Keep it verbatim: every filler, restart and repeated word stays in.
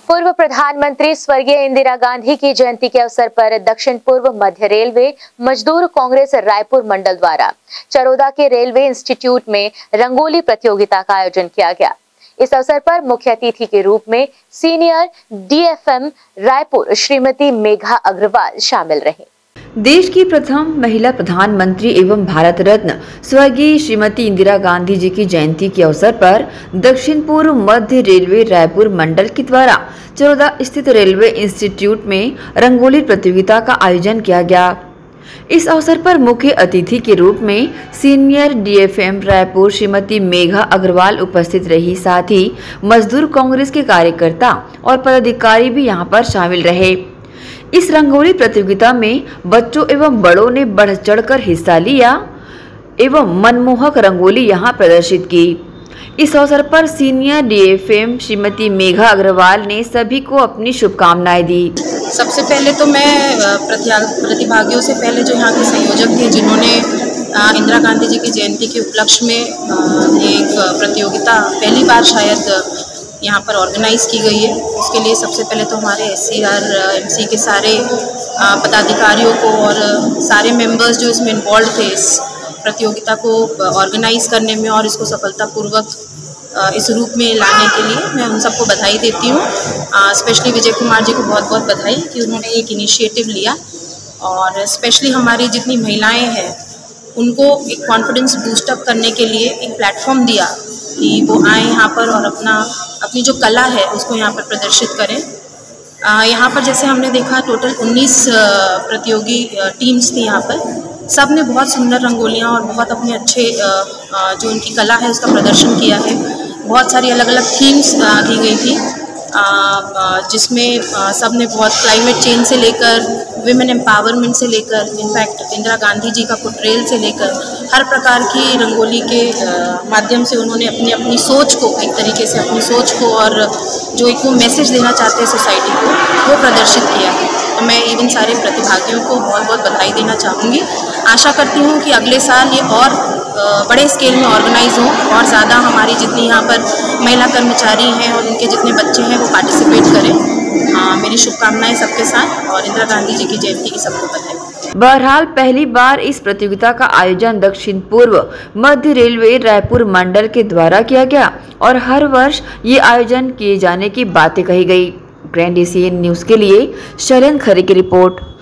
पूर्व प्रधानमंत्री स्वर्गीय इंदिरा गांधी की जयंती के अवसर पर दक्षिण पूर्व मध्य रेलवे मजदूर कांग्रेस रायपुर मंडल द्वारा चरोदा के रेलवे इंस्टीट्यूट में रंगोली प्रतियोगिता का आयोजन किया गया। इस अवसर पर मुख्य अतिथि के रूप में सीनियर डीएफएम रायपुर श्रीमती मेघा अग्रवाल शामिल रहीं। देश की प्रथम महिला प्रधानमंत्री एवं भारत रत्न स्वर्गीय श्रीमती इंदिरा गांधी जी की जयंती के अवसर पर दक्षिण पूर्व मध्य रेलवे रायपुर मंडल के द्वारा चरोदा स्थित रेलवे इंस्टीट्यूट में रंगोली प्रतियोगिता का आयोजन किया गया। इस अवसर पर मुख्य अतिथि के रूप में सीनियर डीएफएम रायपुर श्रीमती मेघा अग्रवाल उपस्थित रही। साथ ही मजदूर कांग्रेस के कार्यकर्ता और पदाधिकारी भी यहां पर शामिल रहे। इस रंगोली प्रतियोगिता में बच्चों एवं बड़ों ने बढ़ चढ़कर हिस्सा लिया एवं मनमोहक रंगोली यहां प्रदर्शित की। इस अवसर पर सीनियर डीएफएम श्रीमती मेघा अग्रवाल ने सभी को अपनी शुभकामनाएं दी। सबसे पहले तो मैं प्रतिभागियों से पहले जो यहाँ के संयोजक थे, जिन्होंने इंदिरा गांधी जी की जयंती के उपलक्ष्य में एक प्रतियोगिता पहली बार शायद यहाँ पर ऑर्गेनाइज की गई है, उसके लिए सबसे पहले तो हमारे एससीआर एमसी के सारे पदाधिकारियों को और सारे मेंबर्स जो इसमें इन्वॉल्व थे इस प्रतियोगिता को ऑर्गेनाइज करने में और इसको सफलतापूर्वक इस रूप में लाने के लिए मैं उन सबको बधाई देती हूँ। स्पेशली विजय कुमार जी को बहुत बहुत बधाई कि उन्होंने एक इनिशिएटिव लिया और स्पेशली हमारी जितनी महिलाएं हैं उनको एक कॉन्फिडेंस बूस्टअप करने के लिए एक प्लेटफॉर्म दिया कि वो आए यहाँ पर और अपना अपनी जो कला है उसको यहाँ पर प्रदर्शित करें। यहाँ पर जैसे हमने देखा टोटल उन्नीस प्रतियोगी टीम्स थी यहाँ पर, सब ने बहुत सुंदर रंगोलियाँ और बहुत अपने अच्छे जो उनकी कला है उसका प्रदर्शन किया है। बहुत सारी अलग अलग थीम्स दी गई थी जिसमें सब ने बहुत क्लाइमेट चेंज से लेकर विमेन एम्पावरमेंट से लेकर इनफैक्ट इंदिरा गांधी जी का पोर्ट्रेल से लेकर हर प्रकार की रंगोली के माध्यम से उन्होंने अपनी अपनी सोच को एक तरीके से अपनी सोच को और जो एक वो मैसेज देना चाहते हैं सोसाइटी को वो प्रदर्शित किया है। तो मैं इन सारे प्रतिभागियों को बहुत बहुत बधाई देना चाहूँगी। आशा करती हूँ कि अगले साल ये और बड़े स्केल में ऑर्गेनाइज हों और ज़्यादा हमारी जितनी यहाँ पर महिला कर्मचारी हैं और उनके जितने बच्चे हैं वो पार्टिसिपेट करें। हाँ, मेरी शुभकामनाएं सबके साथ और इंदिरा गांधी जी की जयंती की सबको बधाई। बहरहाल पहली बार इस प्रतियोगिता का आयोजन दक्षिण पूर्व मध्य रेलवे रायपुर मंडल के द्वारा किया गया और हर वर्ष ये आयोजन किए जाने की बातें कही गई। ग्रैंड एशियन न्यूज के लिए शैलेंद्र खरे की रिपोर्ट।